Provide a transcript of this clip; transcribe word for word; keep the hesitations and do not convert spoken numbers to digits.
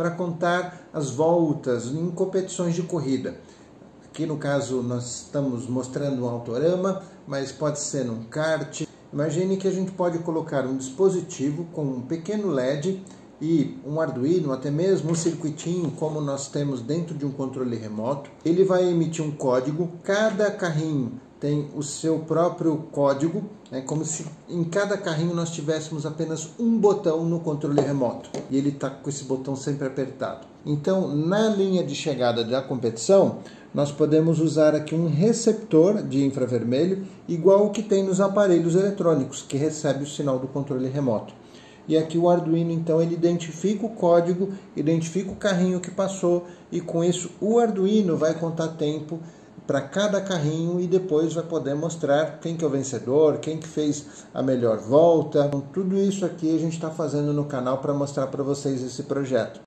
para contar as voltas em competições de corrida. Aqui no caso nós estamos mostrando um autorama, mas pode ser num kart. Imagine que a gente pode colocar um dispositivo com um pequeno L E D e um Arduino, até mesmo um circuitinho como nós temos dentro de um controle remoto. Ele vai emitir um código, cada carrinho tem o seu próprio código, é como se em cada carrinho nós tivéssemos apenas um botão no controle remoto e ele está com esse botão sempre apertado. Então, na linha de chegada da competição, nós podemos usar aqui um receptor de infravermelho igual o que tem nos aparelhos eletrônicos, que recebe o sinal do controle remoto. E aqui o Arduino, então, ele identifica o código, identifica o carrinho que passou e com isso o Arduino vai contar tempo para cada carrinho e depois vai poder mostrar quem que é o vencedor, quem que fez a melhor volta. Então, tudo isso aqui a gente está fazendo no canal para mostrar para vocês esse projeto.